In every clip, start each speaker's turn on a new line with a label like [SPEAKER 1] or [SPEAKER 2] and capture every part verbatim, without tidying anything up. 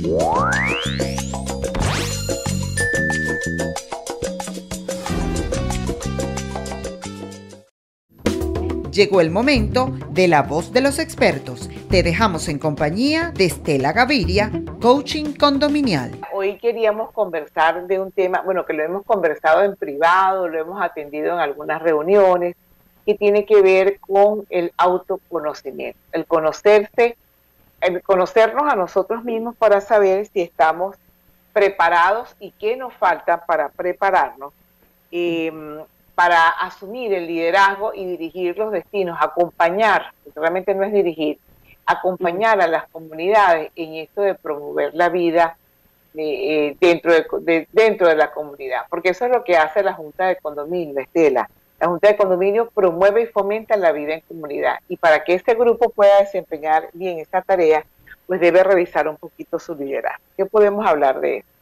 [SPEAKER 1] Llegó el momento de la voz de los expertos. Te dejamos en compañía de Estela Gaviria, Coaching Condominial.
[SPEAKER 2] Hoy queríamos conversar de un tema, bueno, que lo hemos conversado en privado, lo hemos atendido en algunas reuniones, que tiene que ver con el autoconocimiento, el conocerse, el conocernos a nosotros mismos para saber si estamos preparados y qué nos falta para prepararnos. Eh, para asumir el liderazgo y dirigir los destinos, acompañar, porque realmente no es dirigir, acompañar a las comunidades en esto de promover la vida eh, dentro, de, de, dentro de la comunidad, porque eso es lo que hace la Junta de Condominio, Estela. La Junta de Condominio promueve y fomenta la vida en comunidad, y para que este grupo pueda desempeñar bien esta tarea, pues debe revisar un poquito su liderazgo. ¿Qué podemos hablar de eso?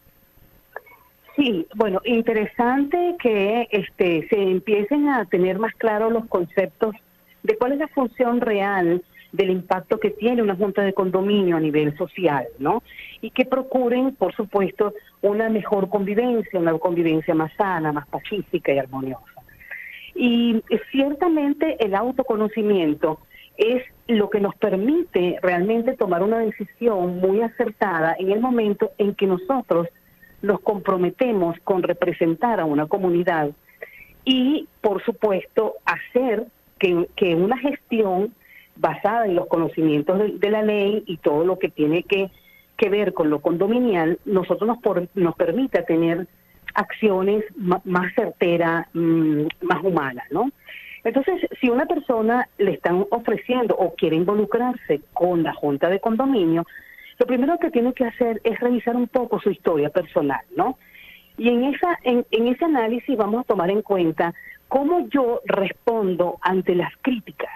[SPEAKER 3] Sí, bueno, interesante que este, se empiecen a tener más claros los conceptos de cuál es la función real del impacto que tiene una junta de condominio a nivel social, ¿no? Y que procuren, por supuesto, una mejor convivencia, una convivencia más sana, más pacífica y armoniosa. Y ciertamente el autoconocimiento es lo que nos permite realmente tomar una decisión muy acertada en el momento en que nosotros nos comprometemos con representar a una comunidad y, por supuesto, hacer que, que una gestión basada en los conocimientos de, de la ley y todo lo que tiene que, que ver con lo condominial, nosotros nos, por, nos permita tener acciones más certeras, mmm, más humanas, ¿no? Entonces, si una persona le están ofreciendo o quiere involucrarse con la Junta de Condominio, lo primero que tiene que hacer es revisar un poco su historia personal, ¿no? Y en esa en, en ese análisis vamos a tomar en cuenta cómo yo respondo ante las críticas.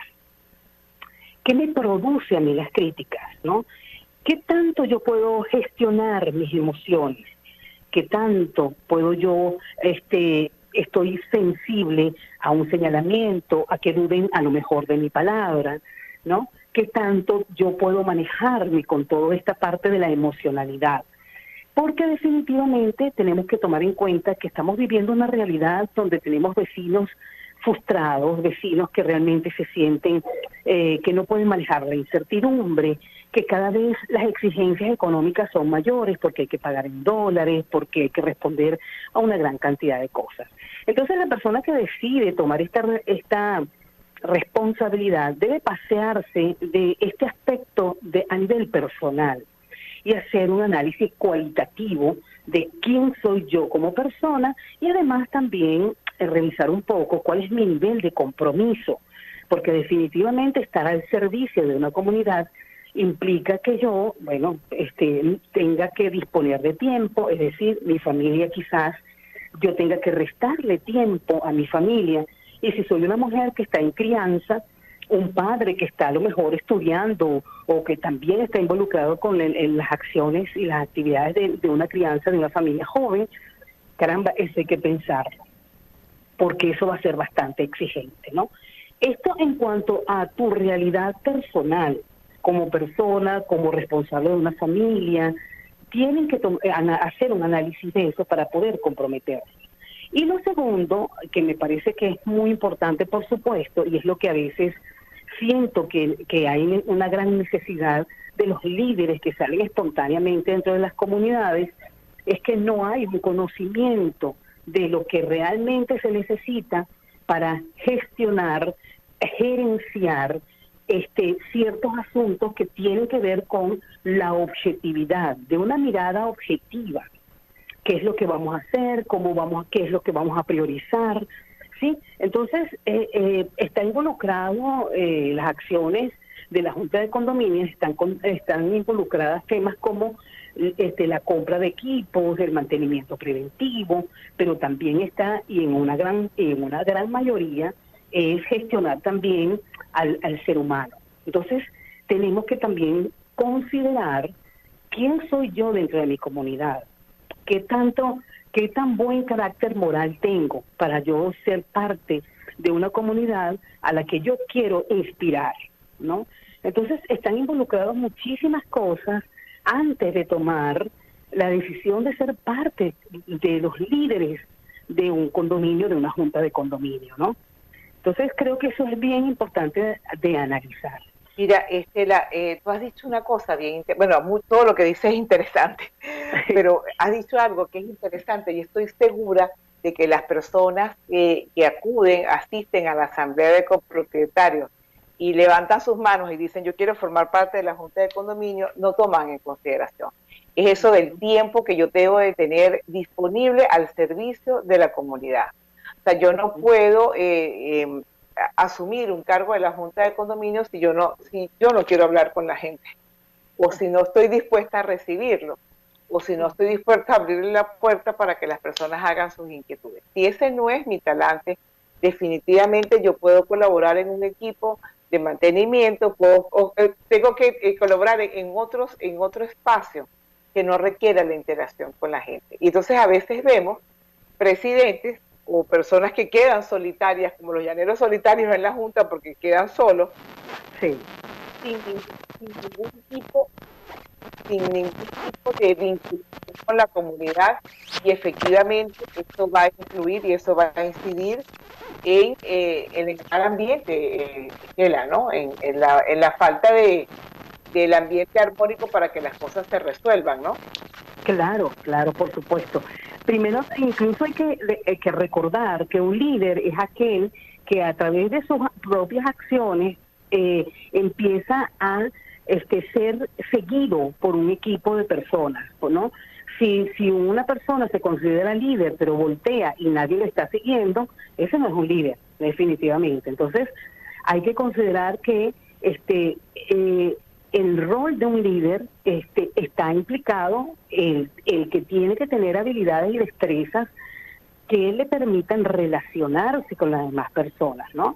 [SPEAKER 3] ¿Qué me produce a mí las críticas, no? ¿Qué tanto yo puedo gestionar mis emociones? ¿Qué tanto puedo yo, este, estoy sensible a un señalamiento, a que duden a lo mejor de mi palabra, ¿no? ¿Qué tanto yo puedo manejarme con toda esta parte de la emocionalidad? Porque definitivamente tenemos que tomar en cuenta que estamos viviendo una realidad donde tenemos vecinos frustrados, vecinos que realmente se sienten eh, que no pueden manejar la incertidumbre, que cada vez las exigencias económicas son mayores porque hay que pagar en dólares, porque hay que responder a una gran cantidad de cosas. Entonces la persona que decide tomar esta esta responsabilidad debe pasearse de este aspecto de, a nivel personal y hacer un análisis cualitativo de quién soy yo como persona y además también eh, revisar un poco cuál es mi nivel de compromiso, porque definitivamente estar al servicio de una comunidad implica que yo, bueno, este, tenga que disponer de tiempo, es decir, mi familia quizás yo tenga que restarle tiempo a mi familia. Y si soy una mujer que está en crianza, un padre que está a lo mejor estudiando o que también está involucrado con el, en las acciones y las actividades de, de una crianza de una familia joven, caramba, eso hay que pensarlo, porque eso va a ser bastante exigente, ¿no? Esto en cuanto a tu realidad personal, como persona, como responsable de una familia, tienen que hacer un análisis de eso para poder comprometerse. Y lo segundo, que me parece que es muy importante, por supuesto, y es lo que a veces siento que, que hay una gran necesidad de los líderes que salen espontáneamente dentro de las comunidades, es que no hay un conocimiento de lo que realmente se necesita para gestionar, gerenciar este, ciertos asuntos que tienen que ver con la objetividad, de una mirada objetiva. ¿Qué es lo que vamos a hacer? ¿Cómo vamos? ¿Qué es lo que vamos a priorizar? ¿Sí? Entonces, eh, eh, está involucrado eh, las acciones de la Junta de Condominios, están, con, están involucradas temas como este, la compra de equipos, el mantenimiento preventivo, pero también está, y en una gran, en una gran mayoría, es gestionar también al, al ser humano. Entonces, tenemos que también considerar quién soy yo dentro de mi comunidad. ¿Qué tanto, qué tan buen carácter moral tengo para yo ser parte de una comunidad a la que yo quiero inspirar, ¿no? Entonces están involucradas muchísimas cosas antes de tomar la decisión de ser parte de los líderes de un condominio, de una junta de condominio, ¿no? Entonces creo que eso es bien importante de, de analizar.
[SPEAKER 2] Mira, Estela, eh, tú has dicho una cosa bien, bueno, muy, todo lo que dices es interesante, pero has dicho algo que es interesante y estoy segura de que las personas eh, que acuden, asisten a la asamblea de copropietarios y levantan sus manos y dicen yo quiero formar parte de la junta de condominio, no toman en consideración. Es eso del tiempo que yo debo de tener disponible al servicio de la comunidad. O sea, yo no puedo eh, eh, asumir un cargo de la junta de condominio si yo no, si yo no quiero hablar con la gente, o si no estoy dispuesta a recibirlo, o si no estoy dispuesta a abrirle la puerta para que las personas hagan sus inquietudes. Si ese no es mi talante, definitivamente yo puedo colaborar en un equipo de mantenimiento, puedo, o, eh, tengo que eh, colaborar en, en otros, en otro espacio que no requiera la interacción con la gente. Y entonces a veces vemos presidentes o personas que quedan solitarias, como los llaneros solitarios en la junta porque quedan solos,
[SPEAKER 3] sí.
[SPEAKER 2] sin, sin ningún tipo sin ningún tipo de vinculación con la comunidad, y efectivamente esto va a influir y eso va a incidir en, eh, en el mal ambiente, eh, ¿no? en, en, la, en la falta de del ambiente armónico para que las cosas se resuelvan, ¿no?
[SPEAKER 3] Claro, claro, por supuesto. Primero, incluso hay que, hay que recordar que un líder es aquel que a través de sus propias acciones eh, empieza a este, ser seguido por un equipo de personas, ¿no? Si, si una persona se considera líder pero voltea y nadie le está siguiendo, ese no es un líder, definitivamente. Entonces, hay que considerar que este eh, el rol de un líder este, está implicado el, el que tiene que tener habilidades y destrezas que le permitan relacionarse con las demás personas, ¿no?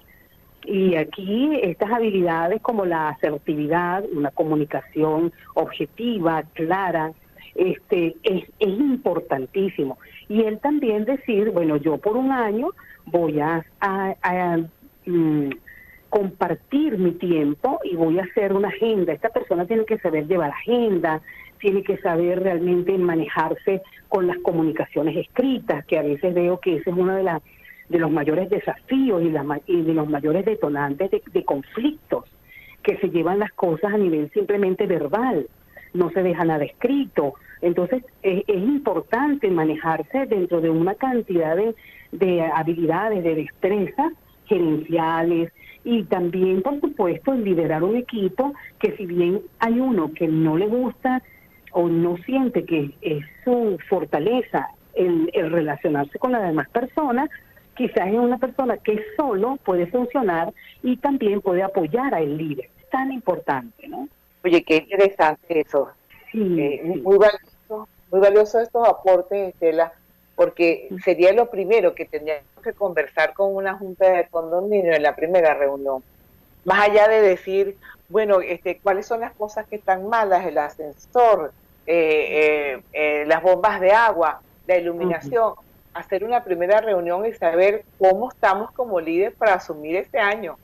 [SPEAKER 3] Y aquí estas habilidades como la asertividad, una comunicación objetiva, clara, este es, es importantísimo. Y él también decir, bueno, yo por un año voy a, a, a, a um, compartir mi tiempo y voy a hacer una agenda. Esta persona tiene que saber llevar agenda, tiene que saber realmente manejarse con las comunicaciones escritas, que a veces veo que ese es uno de, la, de los mayores desafíos y, la, y de los mayores detonantes de, de conflictos, que se llevan las cosas a nivel simplemente verbal, no se deja nada escrito. Entonces es, es importante manejarse dentro de una cantidad de, de habilidades, de destrezas gerenciales, y también, por supuesto, el liderar un equipo que si bien hay uno que no le gusta o no siente que es su fortaleza el, el relacionarse con las demás personas, quizás es una persona que solo puede funcionar y también puede apoyar al líder. Es tan importante, ¿no?
[SPEAKER 2] Oye, qué interesante eso.
[SPEAKER 3] Sí,
[SPEAKER 2] eh,
[SPEAKER 3] sí.
[SPEAKER 2] Muy valioso, muy valioso estos aportes, Estela, porque sería lo primero que tendríamos que conversar con una junta de condominio en la primera reunión. Más allá de decir, bueno, este, cuáles son las cosas que están malas, el ascensor, eh, eh, eh, las bombas de agua, la iluminación, uh-huh. Hacer una primera reunión y saber cómo estamos como líderes para asumir este año.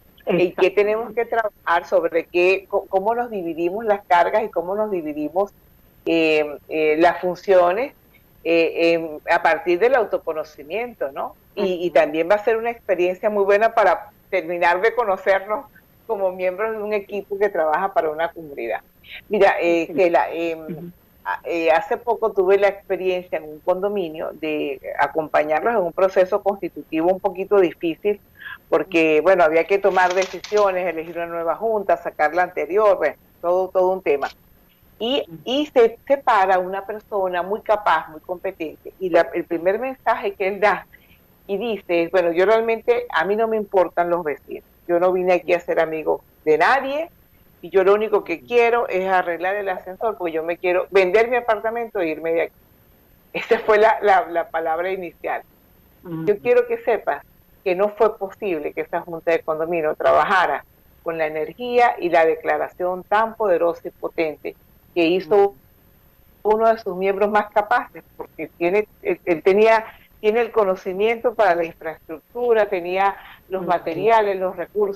[SPEAKER 2] Y qué tenemos que trabajar sobre qué, cómo nos dividimos las cargas y cómo nos dividimos eh, eh, las funciones eh, eh, a partir del autoconocimiento, ¿no? Y, y también va a ser una experiencia muy buena para terminar de conocernos como miembros de un equipo que trabaja para una comunidad. Mira, eh, Estela, eh, uh-huh. eh, hace poco tuve la experiencia en un condominio de acompañarlos en un proceso constitutivo un poquito difícil, porque, bueno, había que tomar decisiones, elegir una nueva junta, sacar la anterior, bueno, todo, todo un tema. Y, y se separa una persona muy capaz, muy competente, y la, el primer mensaje que él da y dice, bueno, yo realmente, a mí no me importan los vecinos, yo no vine aquí a ser amigo de nadie, y yo lo único que quiero es arreglar el ascensor, porque yo me quiero vender mi apartamento e irme de aquí. Esa fue la, la, la palabra inicial. Yo quiero que sepas que no fue posible que esa junta de condominio trabajara con la energía y la declaración tan poderosa y potente que hizo uno de sus miembros más capaces, porque tiene, él, él tenía, tiene el conocimiento para la infraestructura, tenía los materiales, los recursos,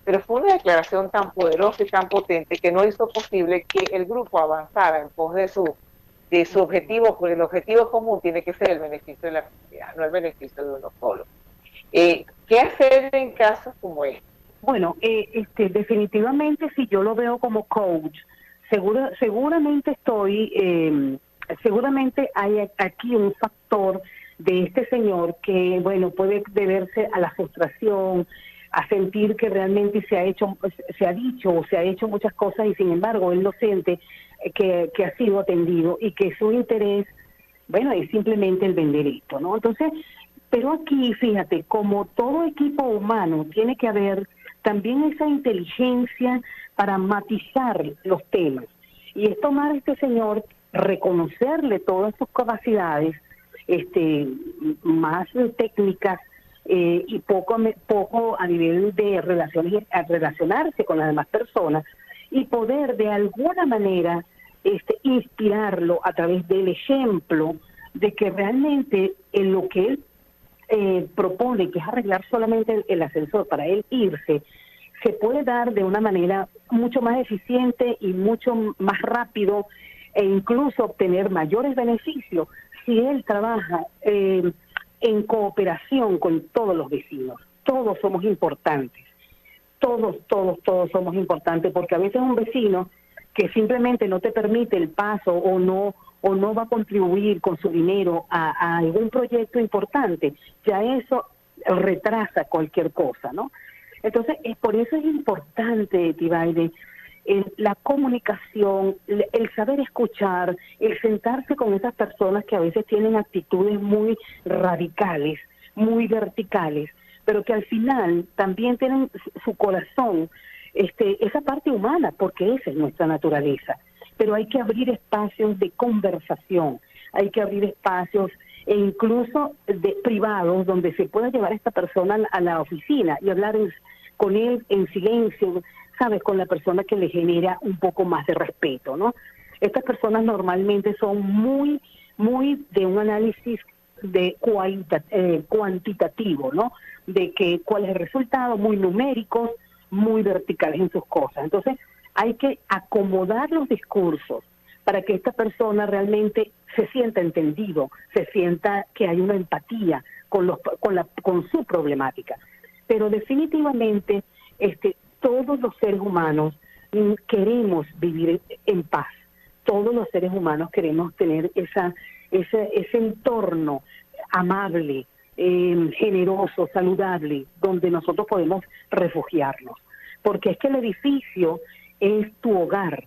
[SPEAKER 2] pero fue una declaración tan poderosa y tan potente que no hizo posible que el grupo avanzara en pos de su, de su objetivo, porque el objetivo común tiene que ser el beneficio de la comunidad, no el beneficio de uno solo. Eh, ¿Qué hacer en casos como este?
[SPEAKER 3] Bueno, eh, este, definitivamente si yo lo veo como coach, seguro, seguramente estoy, eh, seguramente hay aquí un factor de este señor que, bueno, puede deberse a la frustración, a sentir que realmente se ha hecho, se ha dicho o se ha hecho muchas cosas y sin embargo él no siente que, que ha sido atendido y que su interés, bueno, es simplemente el vender esto, ¿no? Entonces, pero aquí, fíjate, como todo equipo humano, tiene que haber también esa inteligencia para matizar los temas. Y es tomar a este señor, reconocerle todas sus capacidades, este, más técnicas, eh, y poco, poco a nivel de relaciones, a relacionarse con las demás personas, y poder de alguna manera este, inspirarlo a través del ejemplo de que realmente en lo que él eh, propone, que es arreglar solamente el, el ascensor para él irse, se puede dar de una manera mucho más eficiente y mucho más rápido e incluso obtener mayores beneficios si él trabaja eh, en cooperación con todos los vecinos. Todos somos importantes, todos, todos, todos somos importantes, porque a veces un vecino que simplemente no te permite el paso o no o no va a contribuir con su dinero a, a algún proyecto importante, ya eso retrasa cualquier cosa, ¿no? Entonces, es por eso es importante, Tibaide, el, la comunicación, el, el saber escuchar, el sentarse con esas personas que a veces tienen actitudes muy radicales, muy verticales, pero que al final también tienen su corazón, este, esa parte humana, porque esa es nuestra naturaleza. Pero hay que abrir espacios de conversación, hay que abrir espacios e incluso de privados donde se pueda llevar a esta persona a la oficina y hablar en, con él en silencio, ¿sabes? Con la persona que le genera un poco más de respeto, ¿no? Estas personas normalmente son muy, muy de un análisis de cualita, eh, cuantitativo, ¿no? De que cuál es el resultado, muy numéricos, muy verticales en sus cosas. Entonces, hay que acomodar los discursos para que esta persona realmente se sienta entendido, se sienta que hay una empatía con, los, con, la, con su problemática. Pero definitivamente este, todos los seres humanos mm, queremos vivir en paz. Todos los seres humanos queremos tener esa, ese, ese entorno amable, eh, generoso, saludable, donde nosotros podemos refugiarnos. Porque es que el edificio es tu hogar.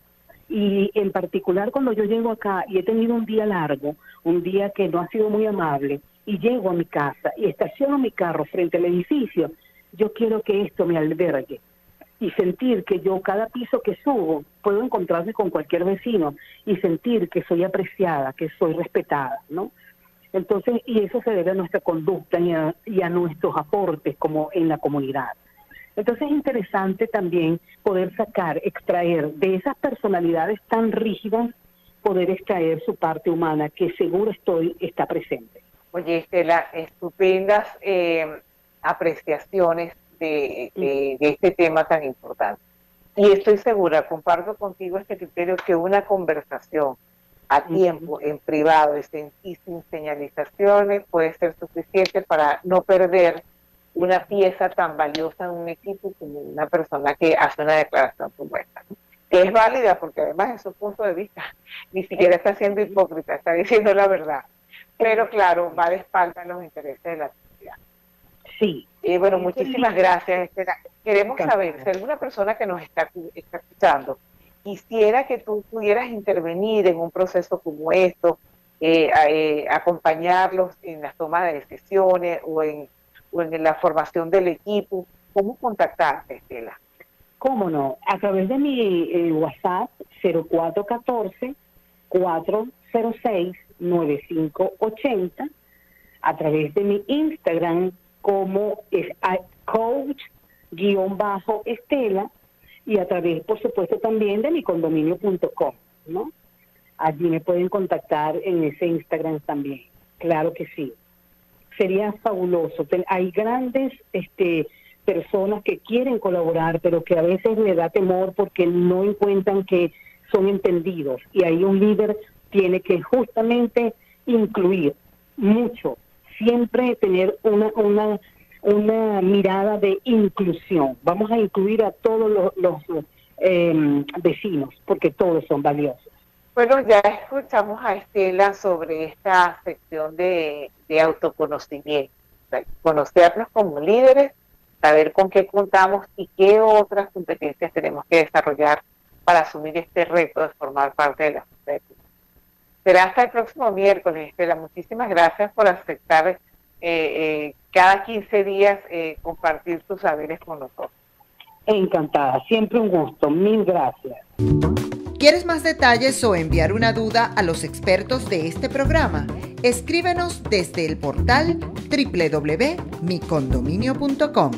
[SPEAKER 3] Y en particular cuando yo llego acá y he tenido un día largo, un día que no ha sido muy amable, y llego a mi casa y estaciono mi carro frente al edificio, yo quiero que esto me albergue y sentir que yo cada piso que subo puedo encontrarme con cualquier vecino y sentir que soy apreciada, que soy respetada, ¿no? Entonces, y eso se debe a nuestra conducta y a, y a nuestros aportes como en la comunidad. Entonces es interesante también poder sacar, extraer de esas personalidades tan rígidas, poder extraer su parte humana, que seguro estoy está presente.
[SPEAKER 2] Oye, Estela, estupendas eh, apreciaciones de, de, de este tema tan importante. Y estoy segura, comparto contigo este criterio, que una conversación a tiempo, en privado y sin, y sin señalizaciones puede ser suficiente para no perder una pieza tan valiosa en un equipo como una persona que hace una declaración como esta, ¿no? Que es válida porque además de su punto de vista ni siquiera está siendo hipócrita, está diciendo la verdad, pero claro, va de espalda a los intereses de la sociedad.
[SPEAKER 3] Sí.
[SPEAKER 2] Eh, bueno, muchísimas gracias, Estela. Queremos saber si alguna persona que nos está, está escuchando quisiera que tú pudieras intervenir en un proceso como esto, eh, eh, acompañarlos en las tomas de decisiones o en o en la formación del equipo, ¿cómo contactarte, Estela?
[SPEAKER 3] ¿Cómo no? A través de mi eh, WhatsApp cero cuatro uno cuatro, cuatro cero seis, nueve cinco ocho cero, a través de mi Instagram como es coach-estela y a través, por supuesto, también de mi condominio punto com, ¿no? Allí me pueden contactar en ese Instagram también, claro que sí. Sería fabuloso. Hay grandes este, personas que quieren colaborar, pero que a veces le da temor porque no encuentran que son entendidos. Y ahí un líder tiene que justamente incluir mucho, siempre tener una, una, una mirada de inclusión. Vamos a incluir a todos los, los eh, vecinos, porque todos son valiosos.
[SPEAKER 2] Bueno, ya escuchamos a Estela sobre esta sección de, de autoconocimiento, o sea, conocernos como líderes, saber con qué contamos y qué otras competencias tenemos que desarrollar para asumir este reto de formar parte de la sociedad. Será hasta el próximo miércoles, Estela. Muchísimas gracias por aceptar eh, eh, cada quince días eh, compartir tus saberes con nosotros.
[SPEAKER 3] Encantada, siempre un gusto. Mil gracias.
[SPEAKER 1] ¿Quieres más detalles o enviar una duda a los expertos de este programa? Escríbenos desde el portal doble u doble u doble u punto mi condominio punto com.